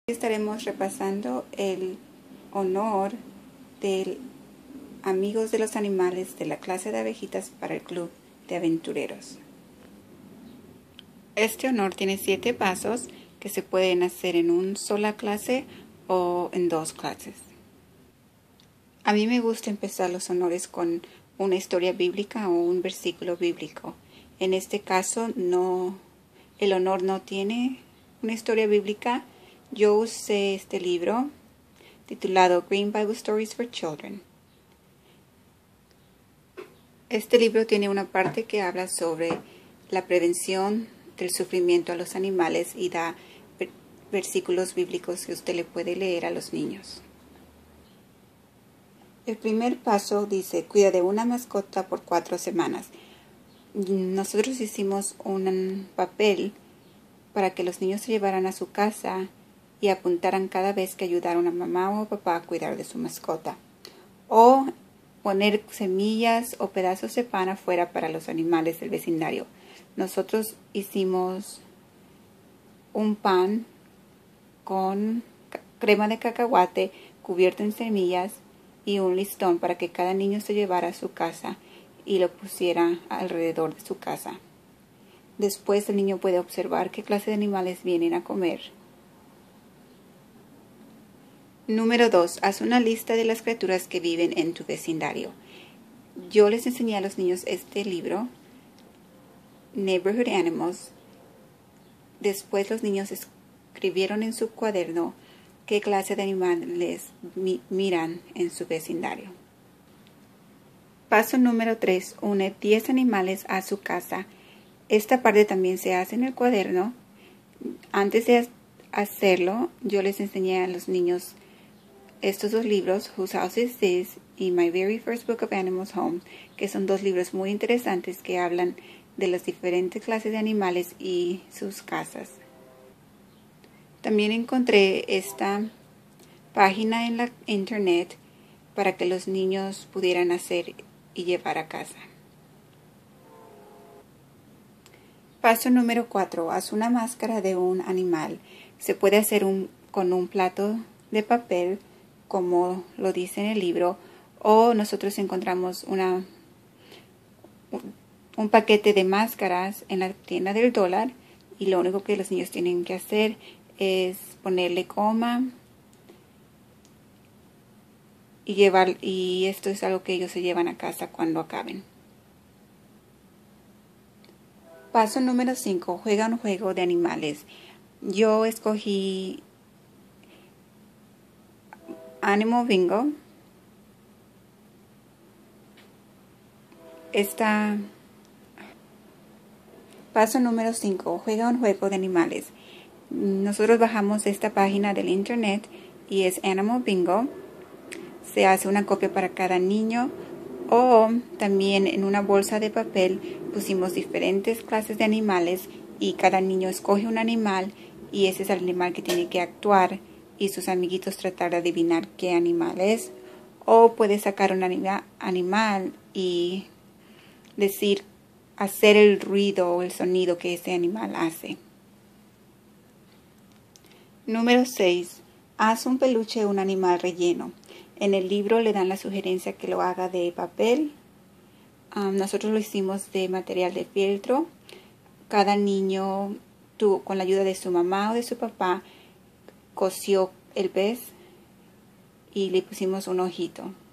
Estaremos repasando el honor de Amigos de los Animales de la clase de abejitas para el Club de Aventureros. Este honor tiene 7 pasos que se pueden hacer en una sola clase o en 2 clases. A mí me gusta empezar los honores con una historia bíblica o un versículo bíblico. En este caso, el honor no tiene una historia bíblica. Yo usé este libro titulado Green Bible Stories for Children. Este libro tiene una parte que habla sobre la prevención del sufrimiento a los animales y da versículos bíblicos que usted le puede leer a los niños. El primer paso dice, cuida de una mascota por 4 semanas. Nosotros hicimos un papel para que los niños se llevaran a su casa y apuntaran cada vez que ayudaron a mamá o papá a cuidar de su mascota. O poner semillas o pedazos de pan afuera para los animales del vecindario. Nosotros hicimos un pan con crema de cacahuate cubierto en semillas y un listón para que cada niño se llevara a su casa y lo pusiera alrededor de su casa. Después el niño puede observar qué clase de animales vienen a comer. Número 2. Haz una lista de las criaturas que viven en tu vecindario. Yo les enseñé a los niños este libro, Neighborhood Animals. Después los niños escribieron en su cuaderno qué clase de animales miran en su vecindario. Paso número 3. Une 10 animales a su casa. Esta parte también se hace en el cuaderno. Antes de hacerlo, yo les enseñé a los niños estos 2 libros, Whose House Is This y My Very First Book of Animals Home, que son 2 libros muy interesantes que hablan de las diferentes clases de animales y sus casas. También encontré esta página en la internet para que los niños pudieran hacer y llevar a casa. Paso número 4. Haz una máscara de un animal. Se puede hacer con un plato de papel, como lo dice en el libro, o nosotros encontramos un paquete de máscaras en la tienda del dólar y lo único que los niños tienen que hacer es ponerle coma y esto es algo que ellos se llevan a casa cuando acaben. Paso número 5. Juega un juego de animales. Yo escogí Animal Bingo. Paso número 5. Juega un juego de animales. Nosotros bajamos esta página del internet y es Animal Bingo. Se hace una copia para cada niño o también en una bolsa de papel pusimos diferentes clases de animales y cada niño escoge un animal y ese es el animal que tiene que actuar y sus amiguitos tratar de adivinar qué animal es. O puede sacar un animal y hacer el ruido o el sonido que ese animal hace. Número 6. Haz un peluche de un animal relleno. En el libro le dan la sugerencia que lo haga de papel. Nosotros lo hicimos de material de fieltro. Cada niño, con la ayuda de su mamá o de su papá, cosió el pez y le pusimos un ojito.